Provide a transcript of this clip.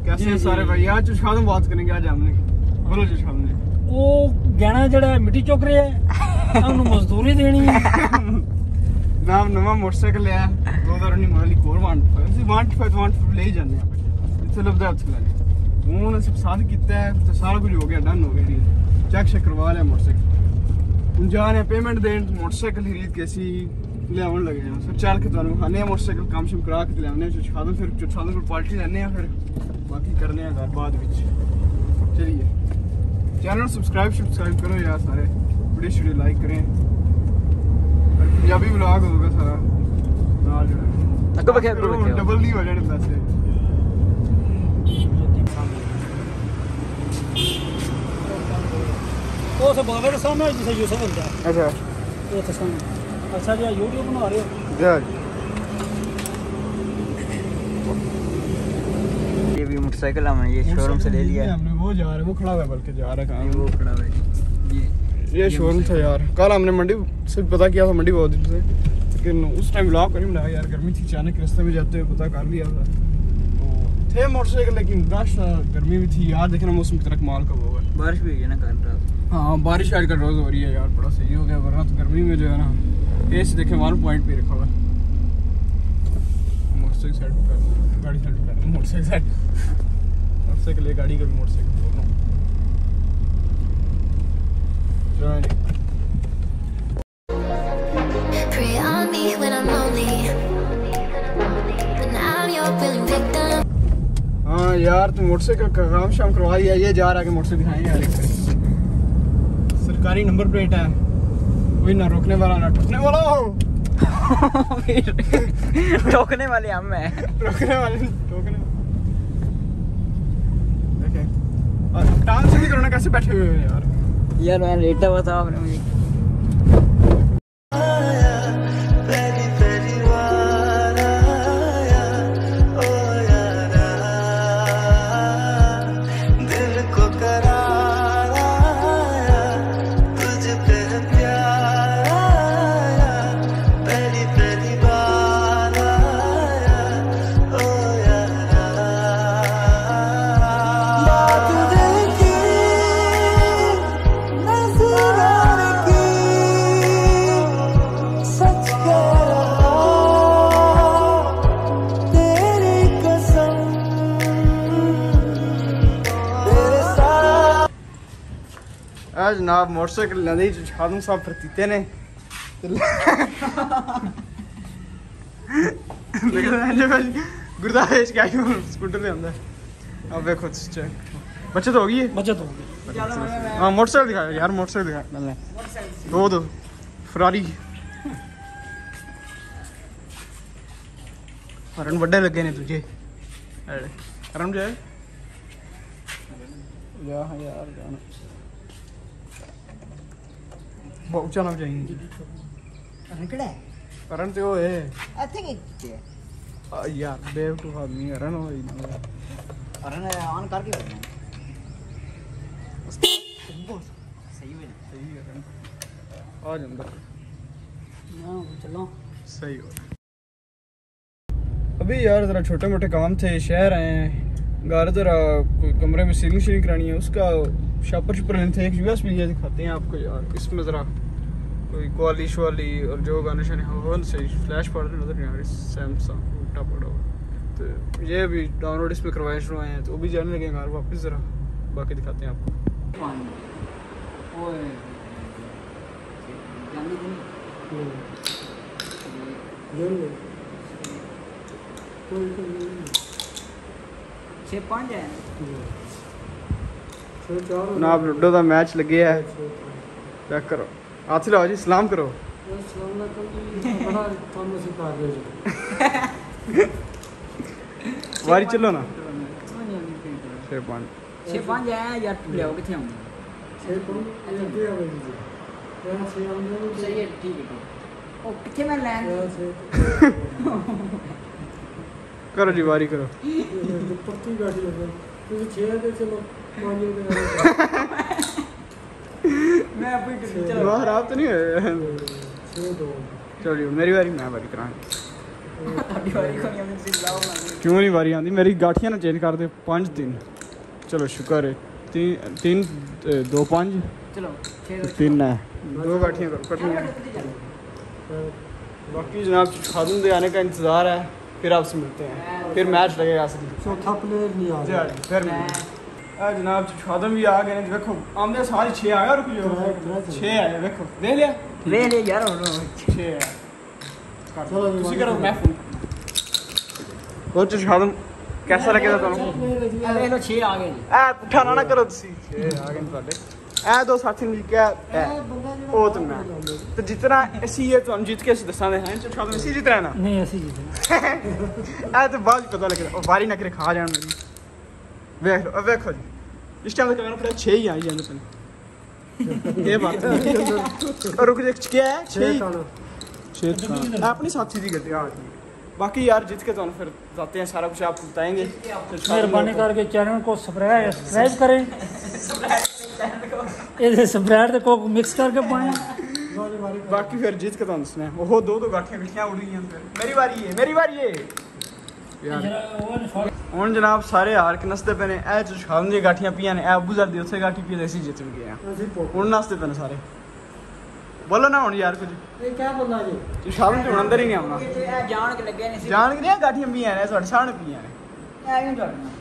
कैसे सारे भाई आज जुशाद बात करेंगे आज हमने बोलो जुशाद ने वो गहना जड़ा मिट्टी चुक रहा है ਉਹਨੂੰ ਮਜ਼ਦੂਰੀ ਦੇਣੀ ਹੈ ਨਾਮ ਨਵਾਂ ਮੋਟਰਸਾਈਕਲ ਲਿਆ 2019 ਮਾਡਲ ਕੋਰ 125 ਲੈ ਜਾਂਦੇ ਆ ਇੱਥੇ ਲੱਭਦਾ ਉੱਥੇ ਲੈਣੇ ਹੁਣ ਅਸੀਂ ਪਸੰਦ ਕੀਤਾ ਹੈ ਤੇ ਸਾਰਾ ਕੁਝ ਹੋ ਗਿਆ ਡਨ ਹੋ ਗਿਆ ਚੈੱਕ ਸ਼ੈਕ ਕਰਵਾ ਲਿਆ ਮੋਟਰਸਾਈਕਲ ਹੁਣ ਜਾ ਰਹੇ ਪੇਮੈਂਟ ਦੇਣ ਮੋਟਰਸਾਈਕਲ ਖਰੀਦ ਕੇ ਅਸੀਂ ਲਿਆਉਣ ਲੱਗੇ ਹਾਂ ਫਿਰ ਚੱਲ ਕੇ ਤੁਹਾਨੂੰ ਖਾਣੇ ਮੋਟਰਸਾਈਕਲ ਕੰਮ ਸ਼ਮ ਕਰਾ ਕੇ ਲਿਆਉਣੇ ਛਾਦੋਂ ਫਿਰ ਛਾਦੋਂ ਕੋਲ ਪਾਰਟੀ ਲੈਣੇ ਆ ਫਿਰ ਬਾਕੀ ਕਰਨੇ ਆ ਘਰ ਬਾਅਦ ਵਿੱਚ ਚਲਿਏ चैनल सब्सक्राइब करो यार सारे वीडियो शीडियो लाइक करें पंजाबी व्लॉग होगा सारा नाल डबल नहीं हो जाने पैसे ਉਹ ਸੇ ਬਾਬੇ ਦੇ ਸਾਹਮਣੇ ਜਿਸੇ ਯੂਸਫ ਹੁੰਦਾ अच्छा ਉਹ ਤੇ ਸਾਹਮਣੇ अच्छा जी यूट्यूब बना रहे हो यार ये भी मोटरसाइकिल हमने ये शोरूम से ले लिया है हमने वो जा रहा है वो खड़ा हुआ है बल्कि जा रहा है वो खड़ा है ये शोरूम था यार कल हमने मंडी से पता किया था मंडी बहुत दिन से लेकिन उस टाइम ब्लॉग नहीं बनाया यार गर्मी थी अचानक रास्ते में जाते हुए पता कर लिया था तो थे मोटरसाइकिल लेकिन रश गर्मी भी थी यार देखना मौसम की तरह कमाल का होगा बारिश भी हुई है ना कल रात हाँ बारिश आज का रोज हो रही है यार बड़ा सही हो गया वरना तो गर्मी में जो है ना एसी देखे 1 पॉइंट पे रखा हुआ मोटरसाइकिल साइड पे गाड़ी साइड पे मोटरसाइकिल ये गाड़ी का भी मोटरसाइकिल बोल रहा हूँ Pray on me when I'm lonely, and I'm your willing victim. हाँ यार तुम मोटरसाइकिल का काम शाम करवा दिया ये जा रहा है कि मोटरसाइकिल दिखाएंगे यार सरकारी नंबर प्लेट है कोई ना रोकने वाला ना ठोकने वाला हो ठोकने वाले हम हैं रोकने वाले ठोकने देखें टांग से भी करना कैसे बैठे हुए हैं यार मैं लेटा हुआ था आपने मुझे जनाब मोटरसाइकिल लेंदे खादम साहब फरतीते ने गुरदास क्या स्कूटर पे आंदा अब देखो बचत हो गई है बचत हो गई हाँ मोटरसाइकिल दिखाया यार मोटरसाइकिल दिखाया दो फरारी हरन बड़े लगे ने तुझे हरन जाए यार जाना बहुत चलना चाहिए करण तो है यार बेवकूफ आदमी करण हो अरे ना ऑन करके बैठना सही है आज अंदर चलो सही हो अभी यार जरा छोटे मोटे काम थे शहर आए हैं घर जरा कोई कमरे में सीलिंग शीलिंग करानी है उसका शापर शुपर लेने थे एक यूएसबी ये दिखाते हैं आपको यार इसमें ज़रा कोई क्वाली शवाली और जो गाने शाने हो सही फ्लैश पड़ रहे नजर नहीं आ रही सैमसंग उल्टा पड़ा हुआ तो ये भी डाउनलोड इसमें करवाए शुरू आए हैं तो वो भी जाने लगे घर वापस ज़रा बाकी दिखाते हैं आपको 6-5 है जनाब लूडो का मैच लगे है चेक करो हाथ लाओ जी सलाम करो वारी चलो ना 6-5 है यार लियाओ किथे हम सही है ठीक है ओ किथे मैं लैंड करो जी वारी करो मैं अभी बाहर आप तो नहीं है चलो मेरी बारी मैं बारी कराऊंगा ਤੁਹਾਡੀ ਵਾਰੀ ਕੋਈ ਨਹੀਂ ਤੁਸੀਂ ਲਾਓ ਨਾ क्यों नहीं बारी आती मेरी गाठियां ना चेंज कर दे 5-3 चलो शुक्र है 3 2 5 ਚਲੋ 6 3 है 2 गाठियां कटनियां बाकी जनाब खादम दे आने का इंतज़ार है फिर आपसे मिलते हैं फिर मैच लगेगा असली चौथा प्लेयर नहीं आ रहा फिर जनाब खादम भी आ गए ने देखो आमदे सारे 6 आ गया रुक जाओ 6 आए देखो दे लिया ਲੈ ਲੈ ਯਾਰ ਹੁਣ 6 है चलो जी, ਤੁਸੀਂ ਕਰੋ मैं फोन ਹੋਰ ਖਾਦਮ कैसा लगेगा ਤੁਹਾਨੂੰ ਆ ਵੇਖ ਲੋ 6 ਆ ਗਏ ਜੀ ਐ ਪੁੱਠਾ ਨਾ ਕਰੋ ਤੁਸੀਂ 6 ਆ ਗਏ ਨੇ ਤੁਹਾਡੇ ਇਹ ਦੋ ਸਾਥੀ ਨੇ ਕਿਹਾ ਉਹ ਤਾਂ ਮੈਂ ਤੇ ਜਿਤਨਾ ਅਸੀਂ ਇਹ ਤੁਹਾਨੂੰ ਜਿੱਤ ਕੇ ਅਸੀਂ ਦੱਸਾਂਗੇ ਹਾਂ ਚਲ ਖਾਦਮ ਅਸੀਂ ਜਿੱਤਣਾ ਨਾ नहीं ऐसी जीतना ਇਹ ਤਾਂ ਬਾਅਦ ਪਤਾ ਲੱਗਦਾ ਉਹ ਵਾਰੀ ਨਾ ਕਰੇ ਖਾ ਜਾਣ ਮੇਰੀ ਵੇਖ ਲਓ ਵੇਖੋ ਜੀ ਇਸ ਟਾਈਮ ਤੱਕ ਮੈਨੂੰ 6 ਹੀ ਆਈ ਜਾਂਦੇ ਪਨ ਇਹ ਬਾਤ ਨਹੀਂ ਰੁਕ ਜੇ ਕੀ ਹੈ 6 अपनी साथी की गड्डी हाँ बाकी यार जीत के तो फिर जाते हैं सारा कुछ आपको बताएंगे मेहरबानी करके चैनल को सब्सक्राइब करें ये स्प्रेड को मिक्स करके पाएं बाकी फिर जीत के तो दसना वो दो गाठियां बिठियां उड़ गई फिर मेरी बारी है ਹੁਣ ਜਨਾਬ ਸਾਰੇ ਹਾਰ ਕੇ ਨਸਦੇ ਪਏ ਨੇ ਇਹ ਚੁਸ਼ਾਮ ਦੀਆਂ ਗਾਠੀਆਂ ਪੀਆਂ ਨੇ ਇਹ ਅਬੂਜ਼ਰ ਦੀ ਉੱਥੇ ਗਾਠੀ ਪੀ ਅਸੀਂ ਜਿੱਤ ਗਏ ਆ ਹੁਣ ਨਸਦੇ ਪਏ ਨੇ ਸਾਰੇ बोलो ना ਹੁਣ ਯਾਰ ਕੁਝ ये क्या बोलना जी ਚੁਸ਼ਾਮ ਤੇ ਹੁਣ ਅੰਦਰ ਹੀ ਨਹੀਂ ਆਉਣਾ ਇਹ ਜਾਣ ਕੇ ਲੱਗਿਆ ਨਹੀਂ ਸੀ ਜਾਣ ਕੇ ਨਹੀਂ ਗਾਠੀਆਂ ਪੀਆਂ ਨੇ ਤੁਹਾਡੇ ਸਾਹਮਣੇ ਪੀਆਂ ਨੇ ਐਵੇਂ ਤੁਹਾਡੇ